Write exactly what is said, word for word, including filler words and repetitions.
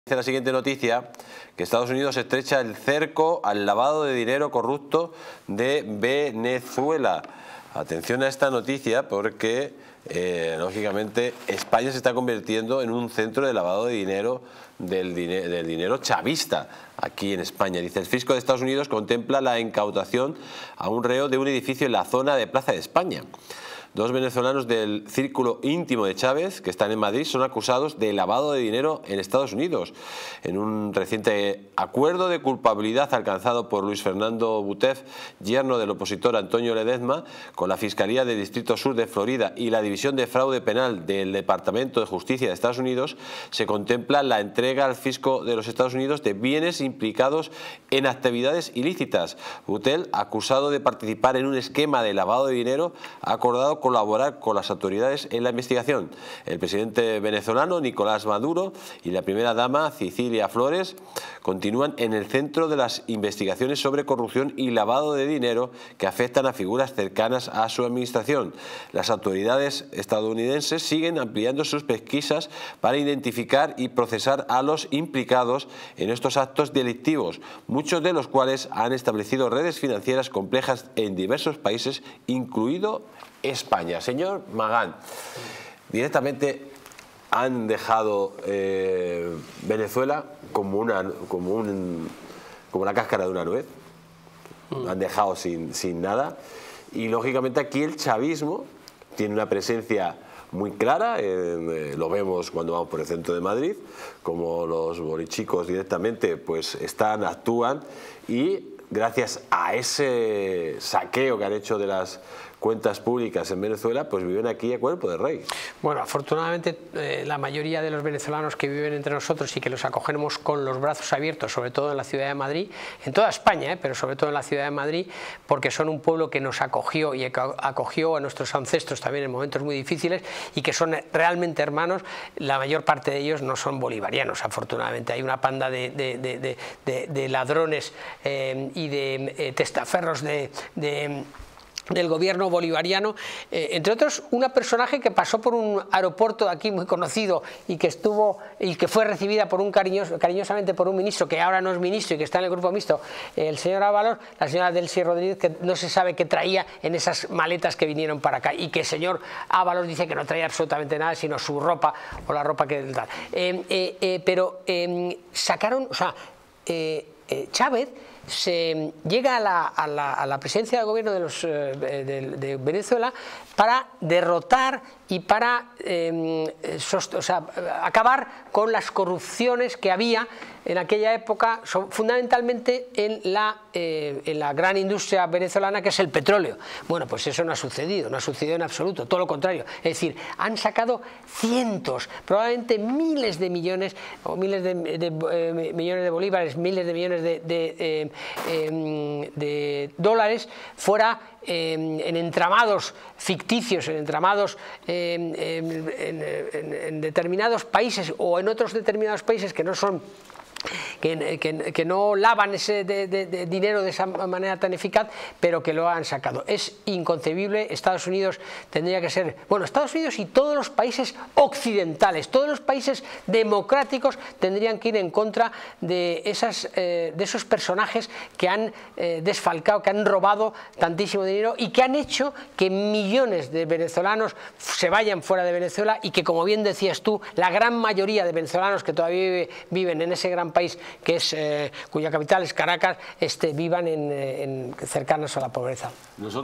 Dice la siguiente noticia que Estados Unidos estrecha el cerco al lavado de dinero corrupto de Venezuela. Atención a esta noticia porque, eh, lógicamente, España se está convirtiendo en un centro de lavado de dinero del, dine del dinero chavista aquí en España. Dice, el fisco de Estados Unidos contempla la incautación a un reo de un edificio en la zona de Plaza de España. Dos venezolanos del círculo íntimo de Chávez, que están en Madrid, son acusados de lavado de dinero en Estados Unidos. En un reciente acuerdo de culpabilidad alcanzado por Luis Fernando Butef, yerno del opositor Antonio Ledezma, con la Fiscalía del Distrito Sur de Florida y la División de Fraude Penal del Departamento de Justicia de Estados Unidos, se contempla la entrega al fisco de los Estados Unidos de bienes implicados en actividades ilícitas. Butef, acusado de participar en un esquema de lavado de dinero, ha acordado colaborar con las autoridades en la investigación. El presidente venezolano Nicolás Maduro y la primera dama Cecilia Flores continúan en el centro de las investigaciones sobre corrupción y lavado de dinero que afectan a figuras cercanas a su administración. Las autoridades estadounidenses siguen ampliando sus pesquisas para identificar y procesar a los implicados en estos actos delictivos, muchos de los cuales han establecido redes financieras complejas en diversos países, incluido España. Señor Magán, directamente han dejado eh, Venezuela como una como un como la cáscara de una nuez, mm. han dejado sin, sin nada, y lógicamente aquí el chavismo tiene una presencia muy clara, eh, lo vemos cuando vamos por el centro de Madrid, como los bolichicos directamente pues están, actúan, y gracias a ese saqueo que han hecho de las cuentas públicas en Venezuela, pues viven aquí a cuerpo de rey. Bueno, afortunadamente eh, la mayoría de los venezolanos que viven entre nosotros y que los acogemos con los brazos abiertos, sobre todo en la ciudad de Madrid, en toda España, eh, pero sobre todo en la ciudad de Madrid, porque son un pueblo que nos acogió y acogió a nuestros ancestros también en momentos muy difíciles y que son realmente hermanos. La mayor parte de ellos no son bolivarianos, afortunadamente. Hay una panda de, de, de, de, de, de ladrones eh, y de eh, testaferros de... de del gobierno bolivariano, eh, entre otros una personaje que pasó por un aeropuerto aquí muy conocido y que estuvo y que fue recibida por un cariñoso, cariñosamente por un ministro que ahora no es ministro y que está en el grupo mixto, eh, el señor Ábalos, la señora Delcy Rodríguez, que no se sabe qué traía en esas maletas que vinieron para acá, y que el señor Ábalos dice que no traía absolutamente nada sino su ropa o la ropa que tal. Eh, eh, eh, pero eh, sacaron, o sea, eh, eh, Chávez se llega a la, a, la, a la presidencia del gobierno de, los, eh, de, de Venezuela para derrotar y para eh, sost o sea, acabar con las corrupciones que había en aquella época, fundamentalmente en la, eh, en la gran industria venezolana, que es el petróleo. Bueno, pues eso no ha sucedido, no ha sucedido en absoluto, todo lo contrario. Es decir, han sacado cientos, probablemente miles de millones, o miles de, de, de eh, millones de bolívares, miles de millones de, de, eh, eh, de dólares fuera eh, en entramados ficticios, en entramados eh, en, en, en, en determinados países o en otros determinados países que no son Que, que, que no lavan ese de, de, de dinero de esa manera tan eficaz, pero que lo han sacado. Es inconcebible. Estados Unidos tendría que ser, bueno, Estados Unidos y todos los países occidentales, todos los países democráticos tendrían que ir en contra de, esas, eh, de esos personajes que han eh, desfalcado, que han robado tantísimo dinero y que han hecho que millones de venezolanos se vayan fuera de Venezuela, y que, como bien decías tú, la gran mayoría de venezolanos que todavía vive, viven en ese gran país que es eh, cuya capital es Caracas, este, vivan en, en cercanos a la pobreza. Nosotros